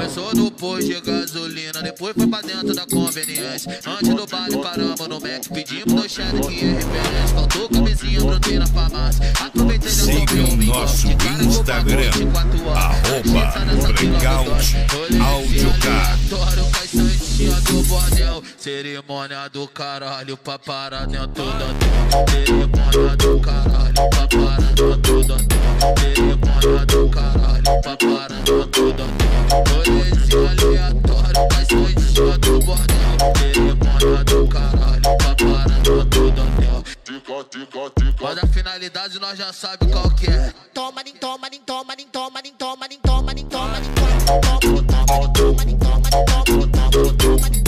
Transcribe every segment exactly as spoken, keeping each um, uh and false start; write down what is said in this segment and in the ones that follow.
Começou no posto de gasolina, depois foi pra dentro da conveniência. Antes do baile paramos no Mac, pedimos dois cheddar que é referência. Faltou camisinha, brotei na farmácia. Aproveitei e siga o nosso Instagram, arroba Blackout Audiocar. Do bordel, cerimônia do caralho pra parar dentro da tela. Cerimônia do caralho pra parar dentro da tela. Cerimônia do caralho pra parar dentro da tela. Polícia aleatório, vai sair do bordel. Cerimônia do caralho pra parar dentro da tela. Mas a finalidade nós já sabe qual que é. Toma, nem toma, nem toma, nem toma, nem toma, nem toma, nem toma, nem toma, toma, toma, toma, nem toma, nem toma, toma, toma, nem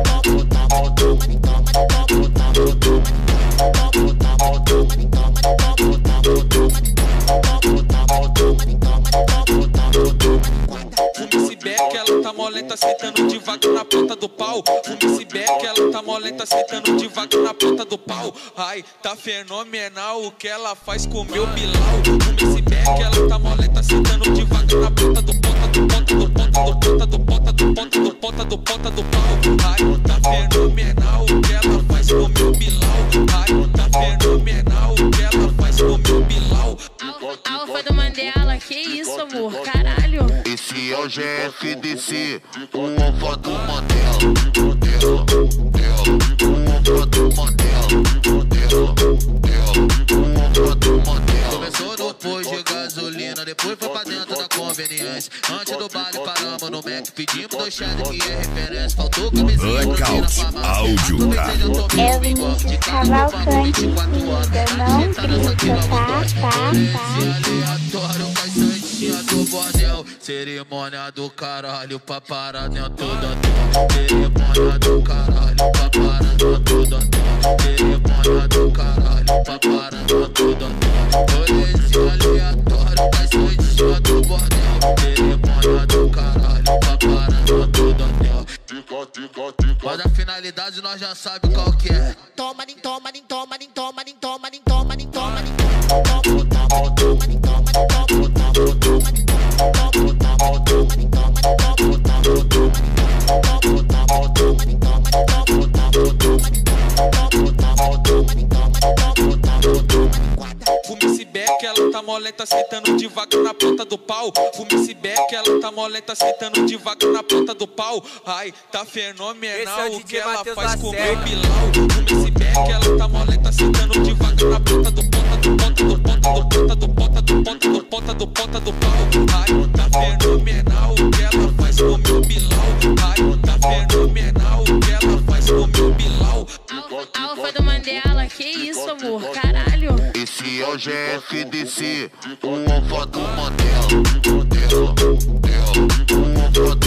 Fume esse beck, ela tá molenta, sentando devagar na ponta do pau. Fume esse beck, ela tá molenta, sentando devagar na ponta do pau. Ai, tá fenomenal o que ela faz com meu Bilal. Fume esse beck, ela tá molenta, sentando devagar na ponta do ponta do ponta do ponta do ponta do ponta do ponta do ponta do ponta do pau. Ai, tá fenomenal o que ela faz com meu Bilal. Ai, tá fenomenal o que ela faz com meu Bilal. Alfa do Mandela, que isso, amor? Caralho. Esse é o G F D C, o Alfa do Mandela. Mandela, o Alfa do Mandela. Mandela, o Alfa do Mandela. Começou no posto de gasolina, depois foi pra dentro da conveniência. Antes do baile paramos no Mac, pedimos dois cheddar que é referência. Faltou camisinha, brotei na farmácia. Audiocar. É o Vinícius Cavalcante, eu não grito, tá, tá, tá. Aleatório, faz santinha do bordel. Cerimônia do caralho pra parar dentro da tela. Cerimônia do caralho pra parar dentro da tela. Cerimônia do caralho pra parar dentro da tela. Polícia aleatório, faz santinha do bordel. Cerimônia do caralho pra parar dentro da tela. Mas a finalidade nós já sabe qual que é. Toma, nem toma, nem toma, nem toma, nem toma, nem toma, nem toma, nem toma, toma, toma, toma, nem toma, nem toma, toma, toma, nem toma, toma, toma, toma, nem toma, toma, toma, toma, nem toma, Fume esse beck, ela tá molenta, sentando devagar na ponta do pau. Fume esse beck, ela tá molenta, sentando devagar na ponta do pau. Ai, tá fenomenal o que ela faz com meu Bilal. Fume esse beck, ela tá molenta, sentando devagar na ponta do ponta do ponta do ponta do ponta do ponta do ponta do ponta do ponta do pau. Ai, tá fenomenal o que ela faz com meu Bilal. Ai, tá fenomenal o que ela faz com meu Bilal. Alfa do Mandela, que isso, amor? Caralho. Esse é o G F D C, o Alfa do Mandela. Mandela, o Alfa do